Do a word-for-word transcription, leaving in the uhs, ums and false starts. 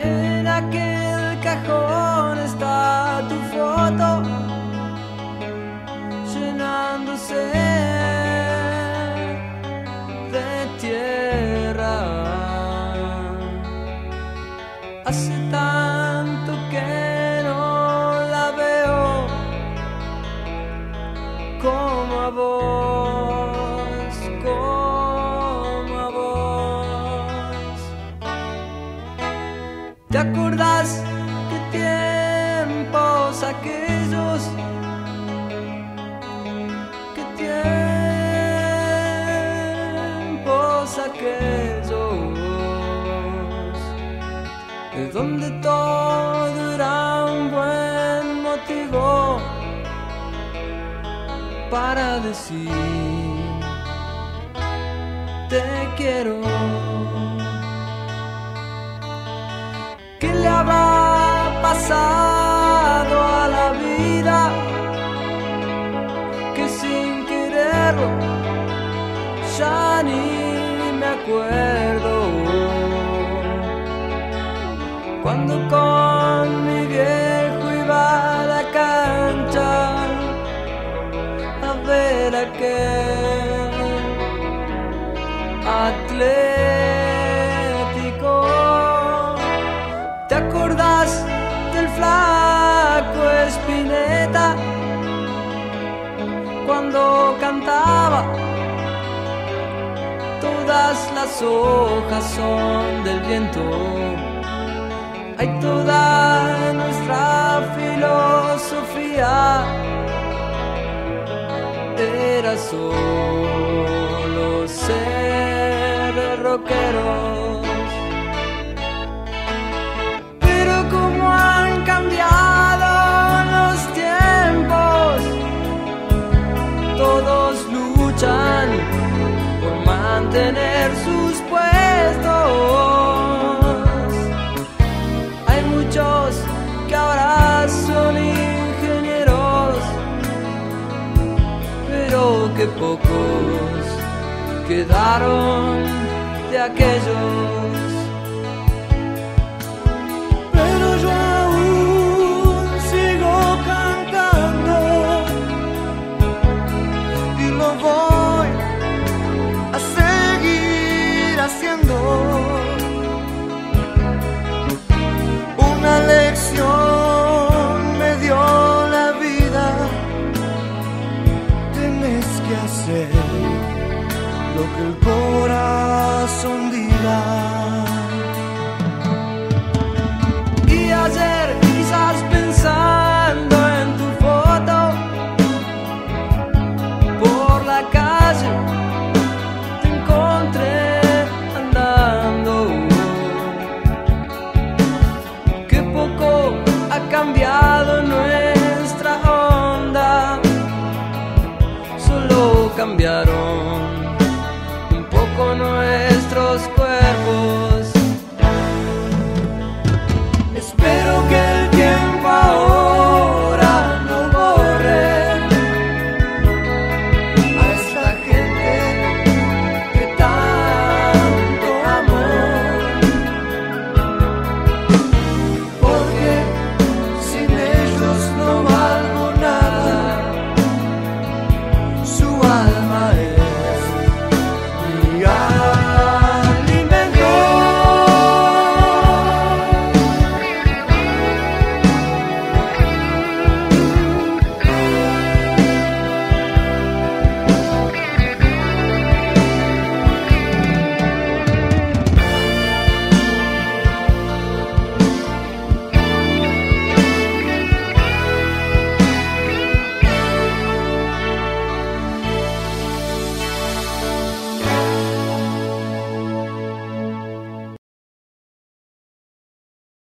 En aquel cajón está tu foto, llenándose de tierra. Hace tanto que no la veo como a vos, como a vos. ¿Te acordás qué tiempos aquellos? ¿Qué tiempos aquellos? De donde todo era un buen motivo para decir te quiero. ¿Qué le habrá pasado a la vida que sin quererlo ya ni me acuerdo? Cuando con mi viejo iba a la cancha a ver aquel Atlético. ¿Te acordás del flaco Spinetta cuando cantaba? Todas las hojas son del viento. Hay toda nuestra filosofía era solo ser rockeros. Pero como han cambiado los tiempos, todos luchan por mantener sus puestos. Que ahora son ingenieros, pero que pocos quedaron de aquellos. Pero yo aún sigo cantando y lo voy a seguir haciendo. Una lección me dio la vida, tenés que hacer lo que el corazón diga. Y ayer quizás pensando en tu foto por la calle te encontré andando. Ha cambiado nuestra onda, solo cambiaron